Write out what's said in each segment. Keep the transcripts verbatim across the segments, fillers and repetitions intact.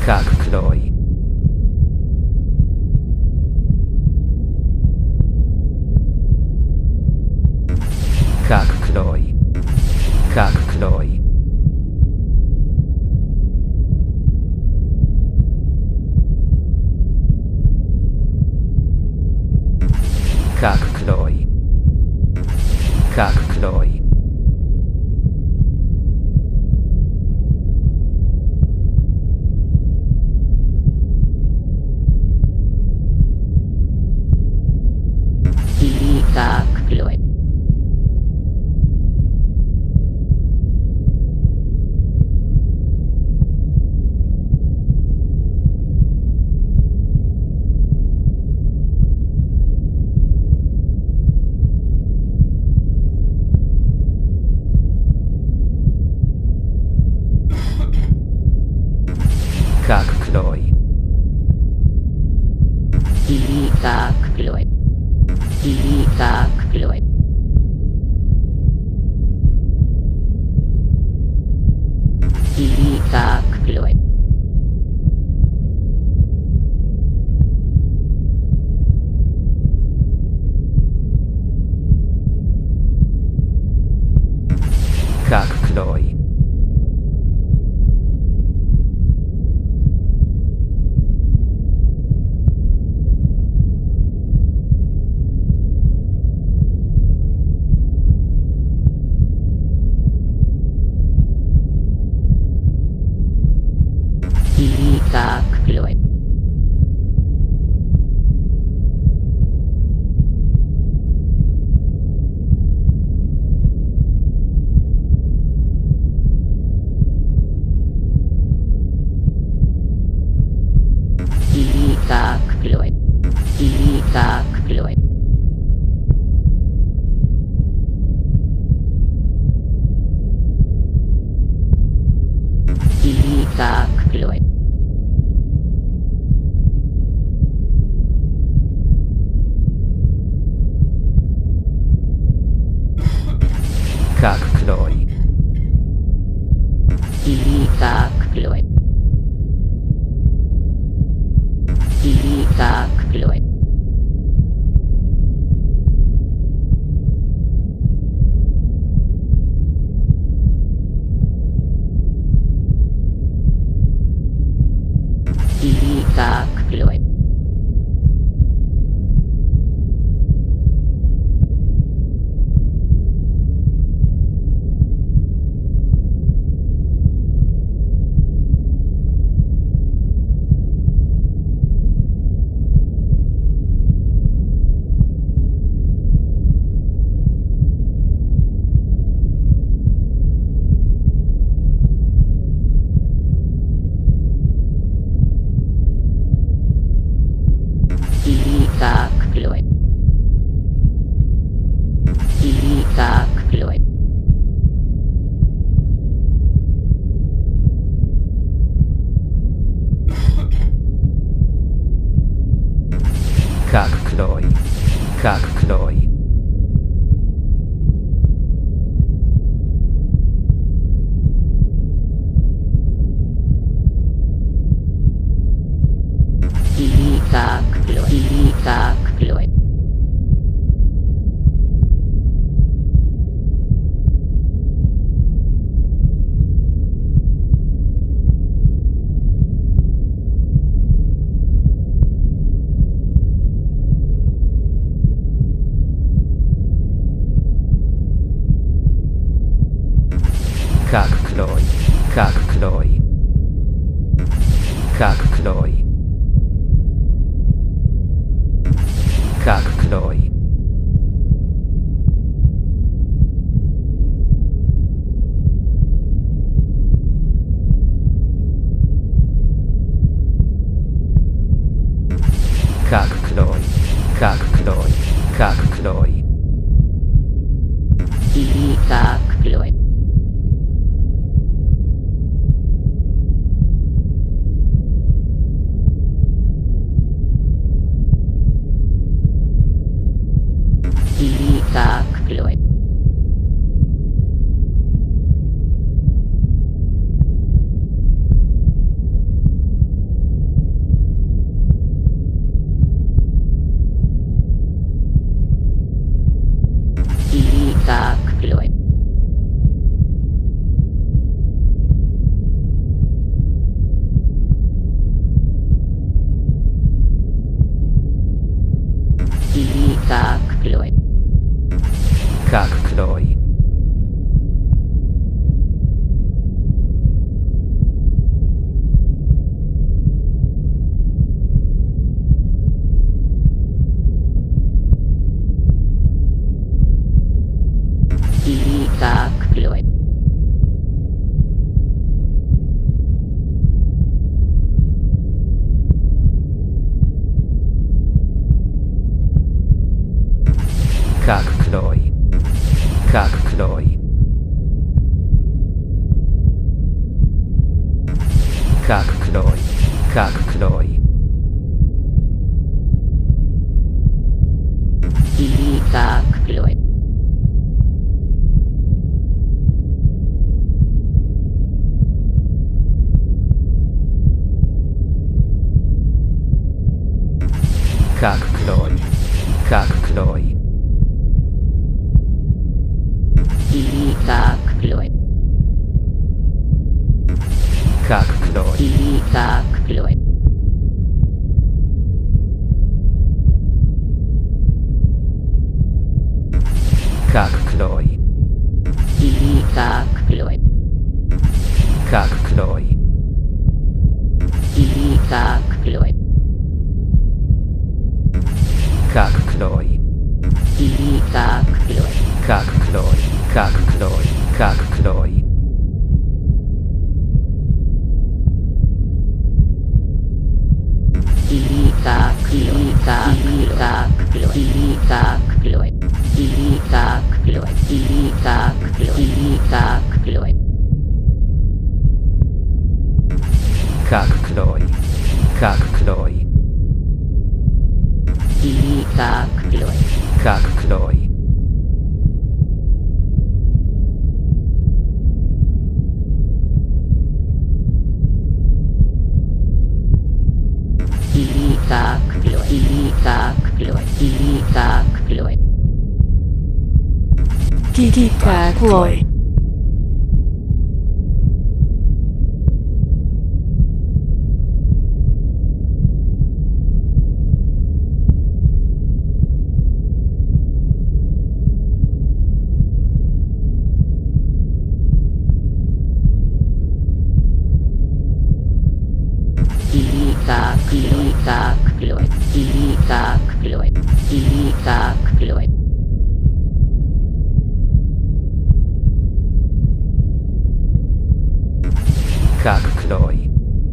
как крой, как крой, как крой, как крой, как крой, и как крой. как крой, И как крой. И как крой. И как крой. как крой, И как крой. И как крой. И как крой. И как крой. как крой, И как крой. И как крой. И как крой. И как крой. И как крой. как крой, как крой, И как крой. И как крой. как крой, как крой, как крой, как крой, как крой, как крой, как крой, И как крой. И как крой. Как клёй. И как клёй. Как клёй. И как клёй. Как клёй. Как клёй. Как клёй. Как клёй. И как клёй. Как клёй. Как клёй. И как клёй. Как клёй. И как клёй. Как клёй. И как клёй. Как клёй. И как клёй. Как клёй. И как клёй. Как клёй. Как клёй. Как клёй. И как клёй. Как клёй. И как клёй. И как клёй. И как клёй. И как клёй. Как клёй. Как клёй. И как клёй. Как клёй. И как клёй. И как клёй. И как клёй. Как клёй. И как клёй. Как клёй. И как клёй. И как клёй. Как клёй.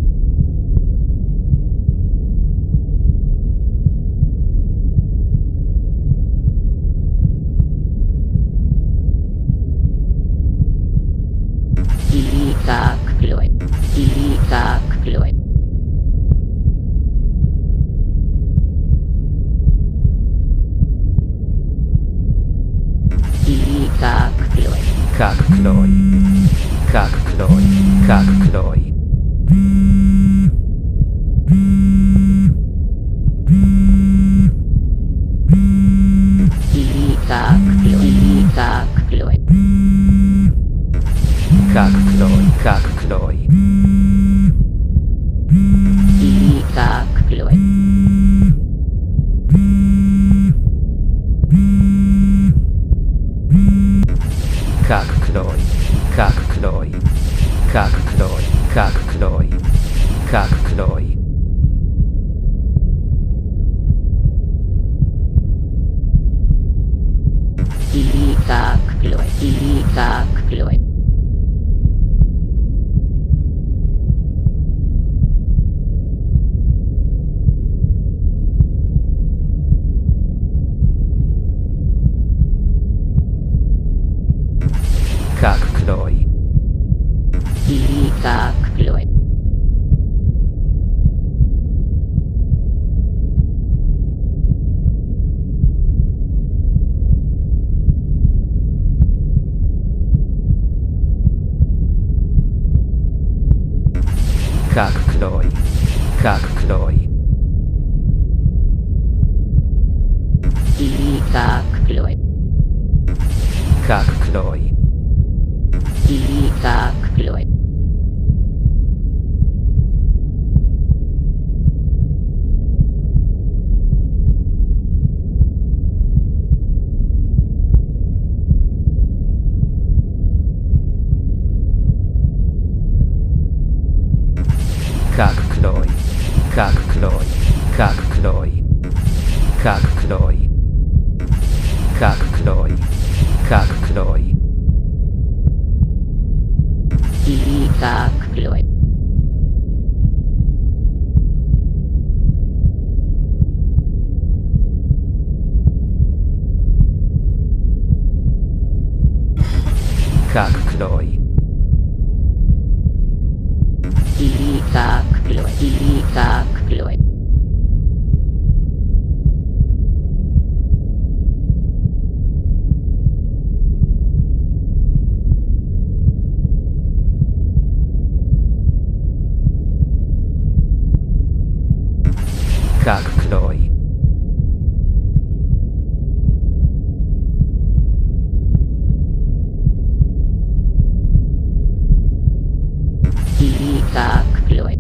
И как клёй. И как клёй. И как клёй. Как клёй. Как клёй. Как клёй. И как клёй. И как клёй. Как клёй. Как клёй. И как клёй. Как клёй. Как клёй. Как клёй. Как клёй. Как клёй. И как клёй. И как клёй. Как клёй. И как клёй. Как клёй. Как клёй. И как клёй. как клой, и как клой, как клой, как клой, как клой, как клой, как клой, как клой, и как клой, как клой, и как клой, и как клой, как клой, и как клой,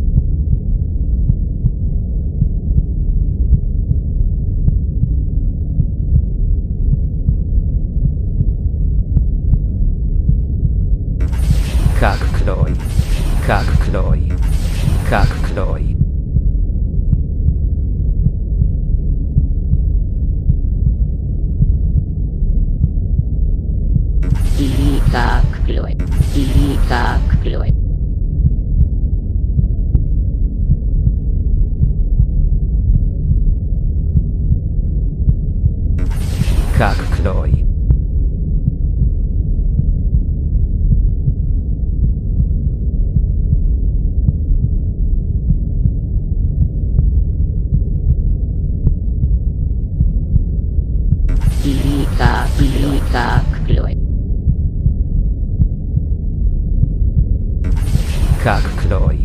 как клой, как клой, как клой, и как клой, и как клой, как клой, и как клой, как клой, как клой,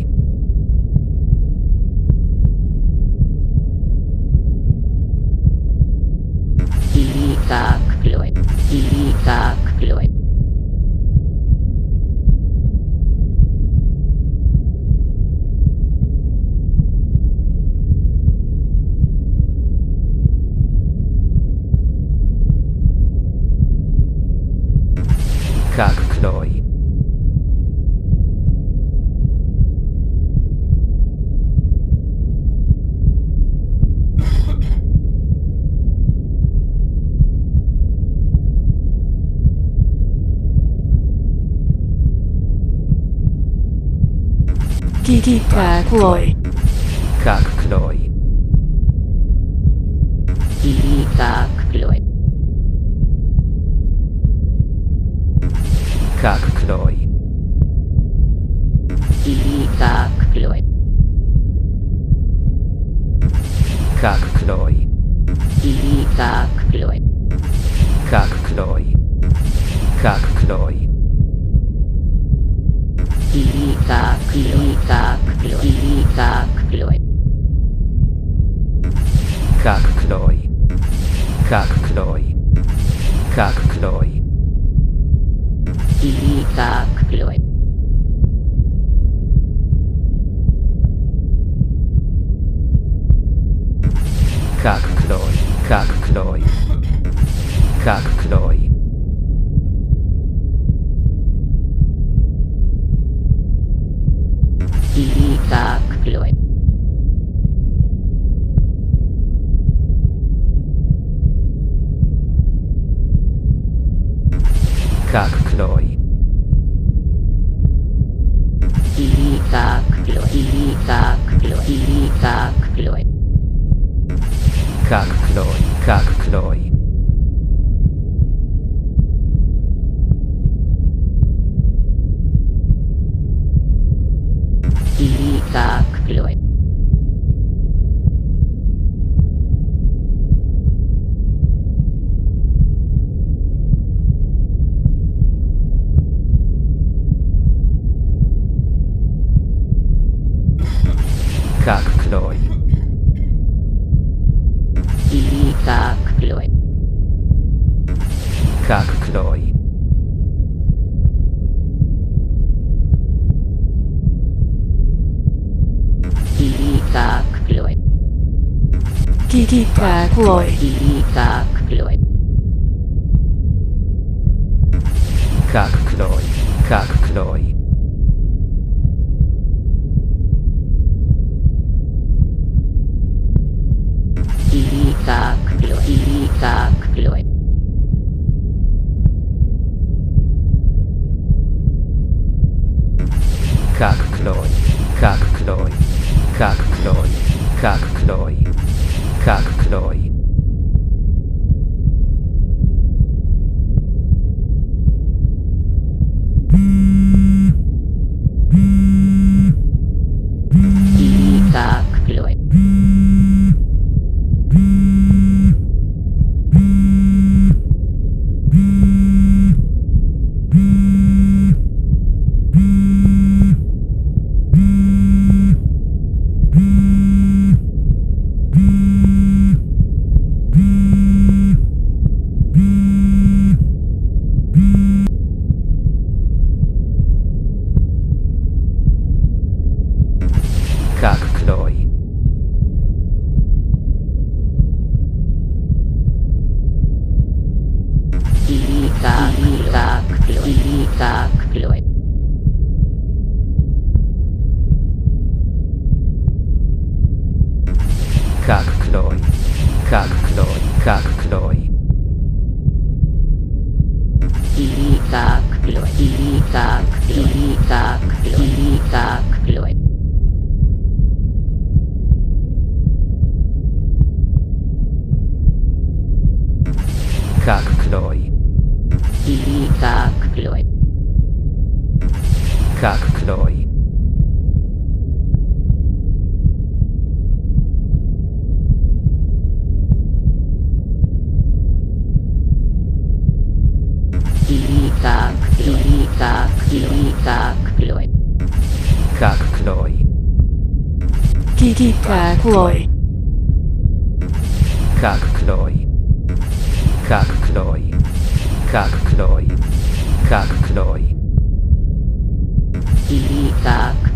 и как клой, и как клой, как клой, Kika Kloi. как клой, и как клой, как клой, и как клой, как клой, и как клой, как клой, как клой, и как клой, как клой, и как клой, как клой, как клой, как клой, и как клой, как клой, как клой, как клой, и как клой, как клой, и как клой, и как клой, и как клой, как клой, как клой, и как клой, как клой, и как клой, Kak Kroi. Kak Kroi. Kiki Kak Loi. Kak Kroi. Kak Kroi. Kak Kroi. Kak Kroi. Kak Kroi. Kak Kroi. Kak Kroi. Kak Kroi. Kak Kroi. Kak Kroi. Kak Kroi. Kak Kroi. Kak Kak Kroi. Kak Kroi. Kak Kroi. Kak Kroi. Kak Kroi. Kak Kroi. Kak Kroi. Kak Kroi. Kak Kroi. Kak Kroi. Kak Kroi. Kak Kroi. Kak Kroi. Kak Kroi. Kak Kroi. Kak Kroi. Kiki Kak Loi. Kak Kroi. Kak Kroi. Kak Kroi. Kak Kroi. Kak